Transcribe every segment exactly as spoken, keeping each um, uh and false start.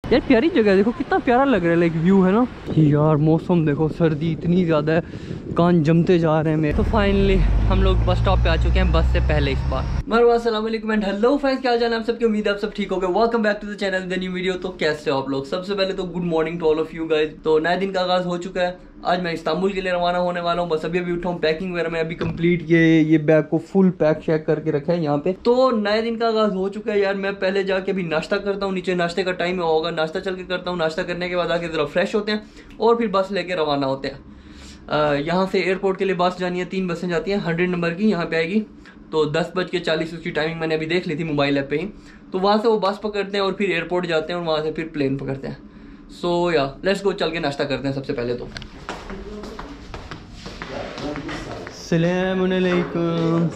यार प्यारी जगह है, देखो कितना प्यारा लग रहा है, लाइक व्यू है ना यार। मौसम देखो, सर्दी इतनी ज़्यादा है, कान जमते जा रहे हैं मेरे। तो फाइनली हम लोग बस स्टॉप पे आ चुके हैं, बस से पहले इस बार। मरहबा, अस्सलाम वालेकुम एंड हेलो फ्रेंड्स, क्या हाल चाल है आप सबकी? उम्मीद है आप सब ठीक हो गए। Welcome back to the channel the new video. तो कैसे हो आप लोग? सबसे पहले तो good morning to all of you guys. तो नए दिन का आगाज हो चुका है। आज मैं इस्तांबुल के लिए रवाना होने वाला हूँ। बस अभी अभी उठा हूँ, पैकिंग वगैरह में अभी कंप्लीट, ये ये बैग को फुल पैक शैक करके रखा है यहाँ पे। तो नए दिन का आगाज हो चुका है यार। मैं पहले जाके अभी नाश्ता करता हूँ, नीचे नाश्ते का टाइम होगा, नाश्ता चल के करता हूँ। नाश्ता करने के बाद आके जरा फ्रेश होते हैं और फिर बस लेके रवाना होते हैं। यहाँ से एयरपोर्ट के लिए बस जानी है, तीन बसें जाती हैं, हंड्रेड नंबर की यहाँ पे आएगी। तो दस बज के चालीस उसकी टाइमिंग मैंने अभी देख ली थी मोबाइल ऐप पे ही। तो वहाँ से वो बस पकड़ते हैं और फिर एयरपोर्ट जाते हैं और वहाँ से फिर प्लेन पकड़ते हैं। सो या लेट्स गो, चल के नाश्ता करते हैं सबसे पहले तो। अस्सलाम वालेकुम।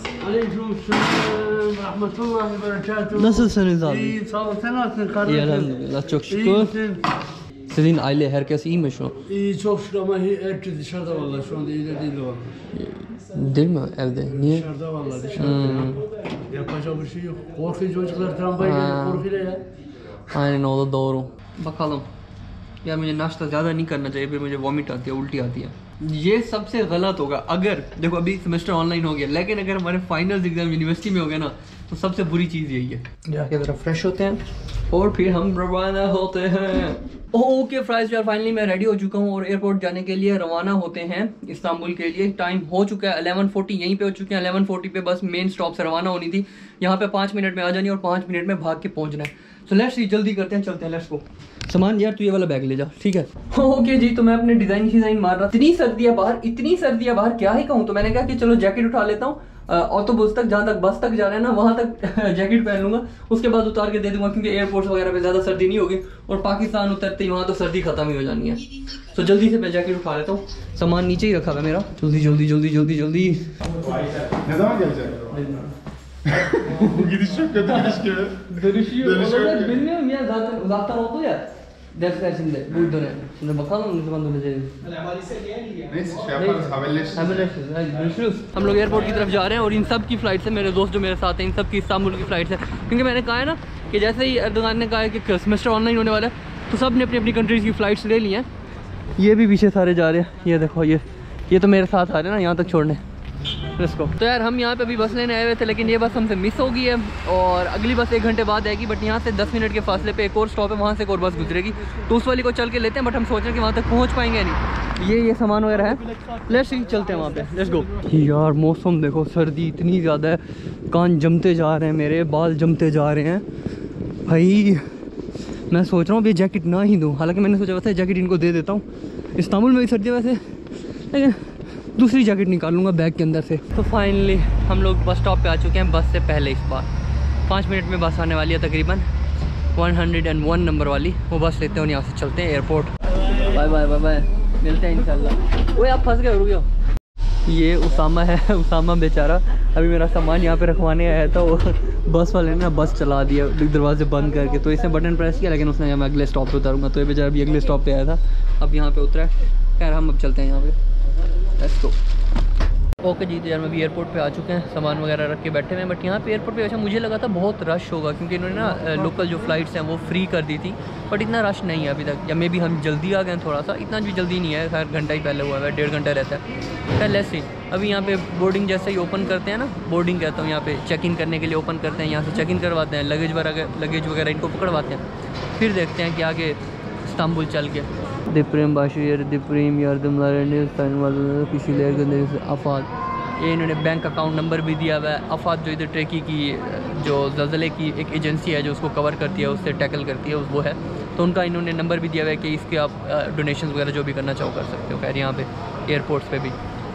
Nasılsınız abi? İyi, sağ ol. Sen nasılsın kardeşim? İyi elhamdülillah, çok şükür. Sizin aile herkes iyi mi şu an? İyi, çok şükür ama herkes dışarıda vallahi, şu anda iyiler değil vallahi. Değil mi evde? Niye? Dışarıda vallahi, dışarıda. Hmm. Yapacak bir şey yok. Korkuyor çocuklar, tramvaya gelip korkuyor ya. Aynen, o da doğru. Bakalım. यार मुझे नाश्ता ज़्यादा नहीं करना चाहिए, फिर मुझे vomit आती है, उल्टी आती है। ये सबसे गलत होगा। अगर देखो अभी सेमेस्टर ऑनलाइन हो गया, लेकिन अगर हमारे फाइनल्स एग्जाम यूनिवर्सिटी में हो गया ना, तो सबसे बुरी चीज़ यही है। जाके ज़रा फ्रेश होते हैं और फिर हम रवाना होते हैं। ओके फ्राइज यार, फाइनली मैं रेडी हो चुका हूँ और एयरपोर्ट जाने के लिए रवाना होते हैं इस्तांबुल के लिए। टाइम हो चुका है इलेवन फोर्टी, यहीं पे हो चुके हैं। इलेवन फोर्टी पे बस मेन स्टॉप से रवाना होनी थी। यहाँ पे पाँच मिनट में आ जानी और पाँच मिनट में भाग के पहुँचना है। सो लेट्स सी, जल्दी करते हैं, चलते हैं, लेट्स गो। सामान यार तू ये वाला बैग ले जा, ठीक है? ओके जी, तो मैं अपने डिजाइन डिजाइन मार रहा। इतनी सर्दी है बाहर, इतनी सर्दी है बाहर, क्या ही कहूँ। तो मैंने कहा कि चलो जैकेट उठा लेता हूँ, ऑटोबस तक, जहाँ तक बस तक जा रहे हैं ना वहाँ तक जैकेट पहन लूंगा, उसके बाद उतार के दे दूंगा, क्योंकि एयरपोर्ट वगैरह पे ज़्यादा सर्दी नहीं होगी और पाकिस्तान उतरते ही वहाँ तो सर्दी खत्म ही हो जानी है। तो जल्दी से मैं जैकेट उठा लेता हूँ। सामान नीचे ही रखा है मेरा, जल्दी जल्दी जल्दी जल्दी जल्दी। Gidiş çok kötü gidiş gibi. Dönüşüyor. Olacak bilmiyorum ya, zaten uzaktan oldu ya. Dersler şimdi bu dönem. Şimdi bakalım ne zaman döneceğiz. Neyse şey yaparız, haberleşiriz. Haberleşiriz. Hadi görüşürüz. हम लोग एयरपोर्ट की तरफ जा रहे हैं और इन सब की फ़्लाइट से, मेरे दोस्त जो मेरे साथ हैं, इन सब की इस्तांबुल की फ़्लाइट से। क्योंकि मैंने कहा है ना कि जैसे ही एर्दोगान ने कहा है कि सेमेस्टर ऑनलाइन होने वाला है, तो सब ने अपनी अपनी कंट्रीज़ की फ़्लाइट्स ले ली हैं। ये भी पीछे सारे जा रहे हैं, ये देखो, ये ये तो मेरे साथ आ रहे हैं ना यहाँ तक छोड़ने। इसको तो यार हम यहाँ पे अभी बस लेने आए हुए थे, लेकिन ये बस हमसे मिस हो गई है और अगली बस एक घंटे बाद आएगी। बट यहाँ से दस मिनट के फासले पे एक और स्टॉप है, वहाँ से एक और बस गुजरेगी, तो उस वाली को चल के लेते हैं। बट हम सोच रहे हैं कि वहाँ तक पहुँच पाएंगे नहीं। ये ये सामान वगैरह है, लेट्स सी, चलते हैं वहाँ पे, लेट्स गो। यार मौसम देखो, सर्दी इतनी ज़्यादा है, कान जमते जा रहे हैं मेरे, बाल जमते जा रहे हैं भाई। मैं सोच रहा हूँ अभी जैकेट ना ही दूँ, हालाँकि मैंने सोचा वैसे जैकेट इनको दे देता हूँ। इस्तांबुल में भी सर्दी है वैसे, लेकिन दूसरी जैकेट निकाल लूँगा बैग के अंदर से। तो फाइनली हम लोग बस स्टॉप पे आ चुके हैं, बस से पहले इस बार। पाँच मिनट में बस आने वाली है तकरीबन, one hundred and one number वाली। वो बस लेते हैं और यहाँ से चलते हैं airport. Bye bye bye bye, मिलते हैं इंशाल्लाह। ओए आप फंस गए, रुक जाओ। ये उसामा है, उसामा बेचारा अभी मेरा सामान यहाँ पे रखवाने आया था। वो बस वाले ने ना बस चला दिया दरवाजे बंद करके, तो इसने बटन प्रेस किया, लेकिन उसने मैं अगले स्टॉप पे उतारूँगा। तो ये बेचारा अभी अगले स्टॉप पे आया था, अब यहाँ पे उतरा है। खैर हम अब चलते हैं यहाँ पे, लेट्स गो। ओके जी, तो यार मैं भी एयरपोर्ट पे आ चुके हैं, सामान वगैरह रख के बैठे हुए हैं। बट यहाँ पे एयरपोर्ट पे वैसे मुझे लगा था बहुत रश होगा, क्योंकि इन्होंने ना लोकल जो फ़्लाइट्स हैं वो फ्री कर दी थी। बट इतना रश नहीं है अभी तक, या मे भी हम जल्दी आ गए थोड़ा सा, इतना भी जल्दी नहीं है। खैर घंटा ही पहले हुआ है, डेढ़ घंटा रहता है। खैर लेट्स सी, अभी यहाँ पे बोर्डिंग जैसे ही ओपन करते हैं ना, बोर्डिंग कहता हूँ, यहाँ पे चेक इन करने के लिए ओपन करते हैं, यहाँ से चेक इन करवाते हैं, लगेज वगैरह लगेज वगैरह इनको पकड़वाते हैं। फिर देखते हैं कि आगे इस्तांबुल चल के दिप्रेम बाशिर दिप्रेम यारदमलार किसी अफाद, ये इन्होंने बैंक अकाउंट नंबर भी दिया हुआ है। अफाद जो इधर ट्रेकी की, जो ज़लज़ले की एक एजेंसी है जो उसको कवर करती है, उससे टैकल करती है, वो है। तो उनका इन्होंने नंबर भी दिया हुआ है कि इसके आप डोनेशन वगैरह जो भी करना चाहो कर सकते हो। खैर यहाँ पे एयरपोर्ट्स पे भी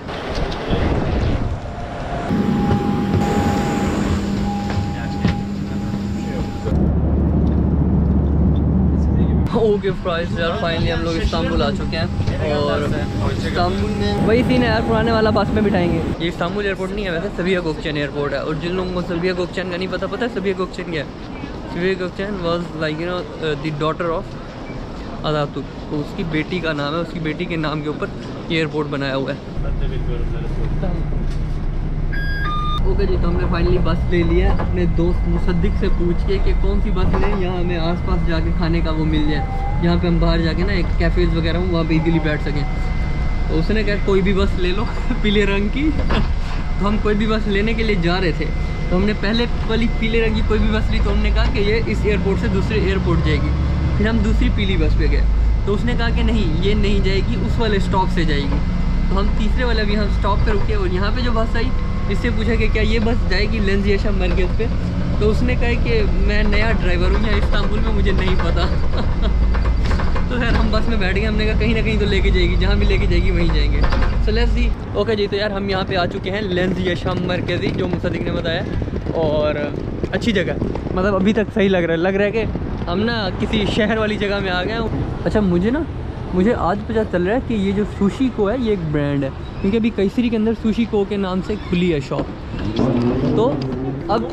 ओके फ्राइज यार, फाइनली हम लोग इस्तांबुल आ चुके हैं। और इस्तांबुल में वही सीन है यार, पुराने वाला बस में बिठाएंगे। ये इस्तांबुल एयरपोर्ट नहीं है वैसे, सबिया गोकचैन एयरपोर्ट है। और जिन लोगों को सबिया गोकचैन का नहीं पता, पता है सबिया गोकचैन क्या है? Sabiha Gokcen was like you know the daughter of Ataturk, तो उसकी बेटी का नाम है, उसकी बेटी के नाम के ऊपर ये एयरपोर्ट बनाया हुआ है। ओके जी, तो हमने फाइनली बस ले लिया अपने दोस्त मुसद्दिक से पूछ के कि कौन सी बस लें यहाँ हमें आसपास जाके खाने का वो मिल जाए, यहाँ पे हम बाहर जाके ना एक कैफ़ेज़ वगैरह हूँ वहाँ पे इजीली बैठ सकें। तो उसने कहा कोई भी बस ले लो पीले रंग की। तो हम कोई भी बस लेने के लिए जा रहे थे, तो हमने पहले वाली पीले रंग की कोई भी बस ली, तो हमने कहा कि ये इस एयरपोर्ट से दूसरे एयरपोर्ट जाएगी। फिर हम दूसरी पीली बस पे गए, तो उसने कहा कि नहीं ये नहीं जाएगी, उस वाले स्टॉप से जाएगी। तो हम तीसरे वाले अभी हम स्टॉप पे रुके और यहाँ पे जो बस आई इससे पूछा कि क्या ये बस जाएगी लेंस येशम मरकज़ पे। तो उसने कहा कि मैं नया ड्राइवर हूँ यहाँ इस्तांबुल में, मुझे नहीं पता। तो खैर हम बस में बैठ गए, हमने कहा कहीं ना कहीं तो लेके जाएगी, जहाँ भी लेके जाएगी वहीं जाएंगे। So let's see. ओके जी, तो यार हम यहाँ पे आ चुके हैं लेंस येशम मरकज़ी, जो मुसद्दिक ने बताया, और अच्छी जगह, मतलब अभी तक सही लग रहा है। लग रहा है कि हम ना किसी शहर वाली जगह में आ गए हैं। अच्छा मुझे ना मुझे आज पता चल रहा है कि ये जो सुशी को है ये एक ब्रांड है, क्योंकि अभी कैसरी के अंदर सुशी को के नाम से खुली है शॉप। तो अब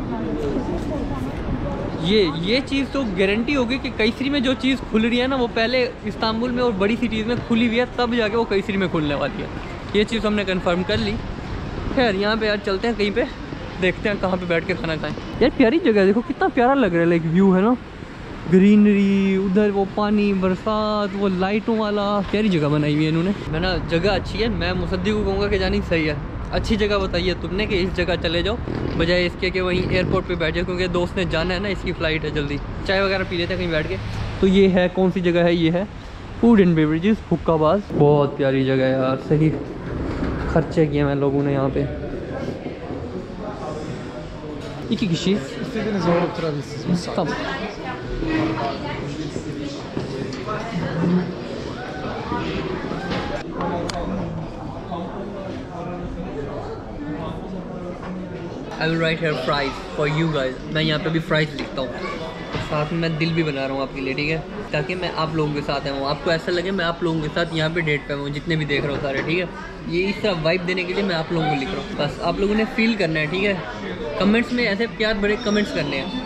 ये ये चीज़ तो गारंटी होगी कि कैसरी में जो चीज़ खुल रही है ना वो पहले इस्तांबुल में और बड़ी सिटीज़ में खुली हुई है, तब जाके वो कैसरी में खुलने वाली है। ये चीज़ हमने कंफर्म कर ली। खैर यहाँ पे यार चलते हैं कहीं पे, देखते हैं कहाँ पे बैठ के खाना खाएं। यार प्यारी जगह है, देखो कितना प्यारा लग रहा है, लाइक व्यू है ना, ग्रीनरी, उधर वो पानी, बरसात, वो लाइटों वाला, प्यारी जगह बनाई हुई है इन्होंने। मैं ना जगह अच्छी है, मैं मुसद्दिक को कहूँगा कि जानी सही है। अच्छी जगह बताइए तुमने कि इस जगह चले जाओ, बजाय इसके कि वहीं एयरपोर्ट पे बैठ जाओ, क्योंकि दोस्त ने जाना है ना, इसकी फ़्लाइट है जल्दी। चाय वगैरह पी लेते हैं कहीं बैठ के। तो ये है, कौन सी जगह है, ये है फूड एंड बेवरेजेस हुक्काबाज। बहुत प्यारी जगह है यार, सही खर्चे किए हैं लोगों ने यहाँ पे। İki kişiyiz. İstediğiniz zaman oturabilirsiniz. Tamam. I will write here fries for you guys. मैं यहाँ पे भी fries लिखता हूँ, साथ में मैं दिल भी बना रहा हूँ आपके लिए, ठीक है, ताकि मैं आप लोगों के साथ आया हूँ, आपको ऐसा लगे मैं आप लोगों के साथ यहाँ पे डेट पे हूँ, जितने भी देख रहे हो सारे, ठीक है। ये इस तरह वाइब देने के लिए मैं आप लोगों को लिख रहा हूँ, बस आप लोगों ने फील करना है, ठीक है। कमेंट्स में ऐसे प्यार भरे कमेंट्स करने हैं।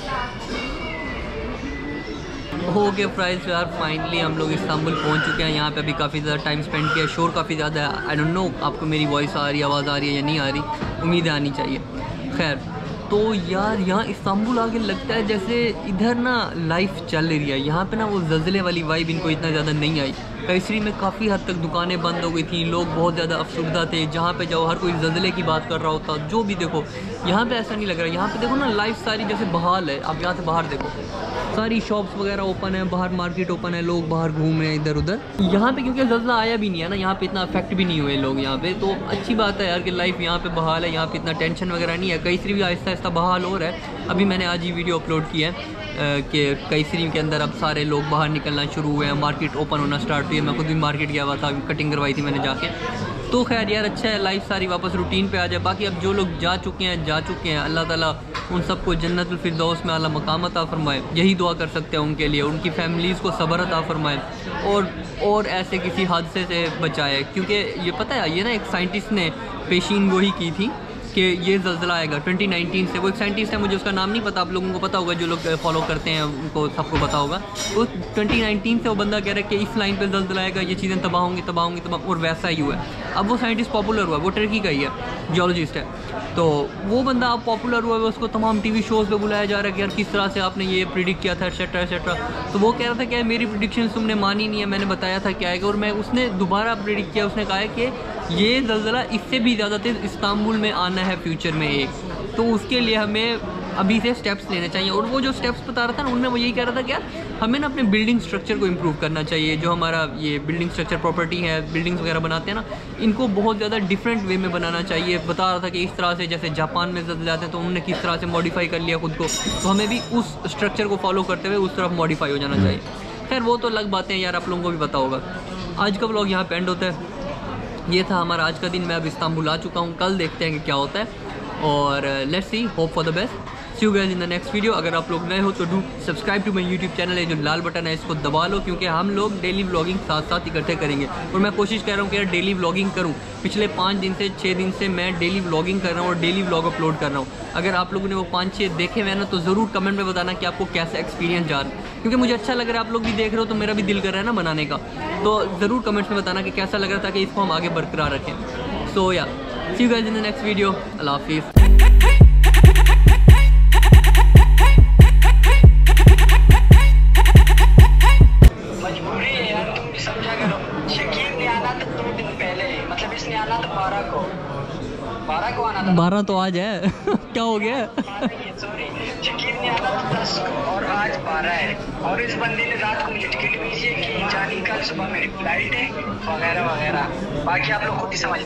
ओके फ्राइज यार, फाइनली हम लोग इस्तांबुल पहुंच चुके हैं। यहाँ पे अभी काफ़ी ज़्यादा टाइम स्पेंड किया, शोर काफ़ी ज़्यादा है। आई डोंट नो आपको मेरी वॉइस आ रही है, आवाज़ आ रही है या नहीं आ रही, उम्मीद आनी चाहिए। खैर तो यार यहाँ इस्तांबुल आके लगता है जैसे इधर ना लाइफ चल रही है। यहाँ पे ना वो ज़लज़ले वाली वाइब इनको इतना ज़्यादा नहीं आई। कैसरी में काफ़ी हद तक दुकानें बंद हो गई थी, लोग बहुत ज़्यादा अफसुर्दा थे, जहाँ पे जाओ हर कोई ज़लज़ले की बात कर रहा होता, जो भी देखो। यहाँ पे ऐसा नहीं लग रहा, यहाँ पे देखो ना लाइफ सारी जैसे बहाल है। आप यहाँ से बाहर देखो, सारी शॉप्स वगैरह ओपन है, बाहर मार्केट ओपन है, लोग बाहर घूम रहे हैं इधर उधर। यहाँ पे क्योंकि ज़लज़ला आया भी नहीं है ना, यहाँ पे इतना अफेक्ट भी नहीं हुए लोग यहाँ पे, तो अच्छी बात है यार कि लाइफ यहाँ पे बहाल है, यहाँ पे इतना टेंशन वगैरह नहीं है। कैसरी भी आहिस्ता आहिस्ता बहाल हो रहा है। अभी मैंने आज ही वीडियो अपलोड किया है कि कैसरी के अंदर अब सारे लोग बाहर निकलना शुरू हुए हैं, मार्केट ओपन होना स्टार्ट हुई है। मैं खुद भी मार्केट गया हुआ था, कटिंग करवाई थी मैंने जाके। तो खैर यार अच्छा है, लाइफ सारी वापस रूटीन पे आ जाए। बाकी अब जो लोग जा चुके हैं जा चुके हैं, अल्लाह ताला उन सबको जन्नतुल फिरदौस में आला मकाम अता फरमाए, यही दुआ कर सकते हैं उनके लिए। उनकी फैमिलीज़ को सब्र अता फरमाए और और ऐसे किसी हादसे से बचाए, क्योंकि ये पता है ये ना एक साइंटिस्ट ने पेशीन गोही की थी कि ये ज़लज़ला आएगा ट्वेंटी नाइनटीन से। वो एक साइंटिस्ट है, मुझे उसका नाम नहीं पता, आप लोगों को पता होगा, जो लोग फॉलो करते हैं उनको सबको पता होगा। तो ट्वेंटी नाइनटीन से वो बंदा कह रहा है कि इस लाइन पे ज़लज़ला आएगा, ये चीज़ें तबाह होंगी तबाह होंगी तबाह, और वैसा ही हुआ है। अब वो साइंटिस्ट पॉपुलर हुआ, वो टर्की का ही है, जियोलॉजिस्ट है। तो वो बंदा अब पॉपुलर हुआ है, उसको तमाम टीवी शोज़ पे बुलाया जा रहा है कि यार किस तरह से आपने ये प्रिडिक्ट किया था, एटसेट्रा एटसेट्रा। तो वो कह रहा था कि मेरी प्रिडिक्शन तुमने मानी नहीं है, मैंने बताया था क्या आएगा, और मैं उसने दोबारा प्रिडिक्ट किया। उसने कहा है कि ये ज़लज़ला इससे भी ज़्यादा तेज़ इस्तांबुल में आना है फ्यूचर में एक, तो उसके लिए हमें अभी से स्टेप्स लेने चाहिए। और वो जो स्टेप्स बता रहा था ना, उनमें वो यही कह रहा था कि यार हमें ना अपने बिल्डिंग स्ट्रक्चर को इम्प्रूव करना चाहिए। जो हमारा ये बिल्डिंग स्ट्रक्चर प्रॉपर्टी है, बिल्डिंग्स वगैरह बनाते हैं ना, इनको बहुत ज़्यादा डिफरेंट वे में बनाना चाहिए। बता रहा था कि इस तरह से जैसे जापान में ज़लज़ले आते हैं तो उन्होंने किस तरह से मॉडिफाई कर लिया खुद को, तो हमें भी उस स्ट्रक्चर को फॉलो करते हुए उस तरफ मॉडिफाई हो जाना चाहिए। खैर वो तो अलग बातें हैं यार, आप लोगों को भी पता होगा। आज का व्लॉग यहाँ पे एंड होता है। ये था हमारा आज का दिन। मैं अब इस्तांबुल आ चुका हूँ, कल देखते हैं कि क्या होता है, और let's see, hope for the best. See you guys in the next video. अगर आप लोग नए हो तो do subscribe to my YouTube channel है, जो लाल बटन है इसको दबा लो, क्योंकि हम लोग डेली व्लॉगिंग साथ साथ इकट्ठे करेंगे। और मैं कोशिश कर रहा हूँ कि यार डेली व्लॉगिंग करूँ। पिछले पाँच दिन से छः दिन से मैं डेली व्लॉगिंग कर रहा हूँ और डेली व्लॉग अपलोड कर रहा हूँ। अगर आप लोगों ने वो पाँच छः देखे हुए हैं ना, तो ज़रूर कमेंट में बताना कि आपको कैसा एक्सपीरियंस जा रहा है, क्योंकि मुझे अच्छा लग रहा है। आप लोग भी देख रहे हो तो मेरा भी दिल कर रहा है ना बनाने का, तो ज़रूर कमेंट्स में बताना कि कैसा लग रहा था, कि इसको हम आगे बरकरार रखें। So yeah see you guys in the next video. अल्लाह हाफिज़। मजबूरी है यार, तुम भी समझा करो। शकील ने आना था दो दिन पहले, मतलब इसने आना था बारह को, बारह को आना था। बारह तो आज है क्या हो गया? सॉरी, शकील ने आना था दस को और आज बारह है। और इस बंदे ने रात को मुझे टिकट भेजी है कि जानी कल सुबह मेरी फ्लाइट है वगैरह वगैरह। बाकी आप लोग खुद ही समझ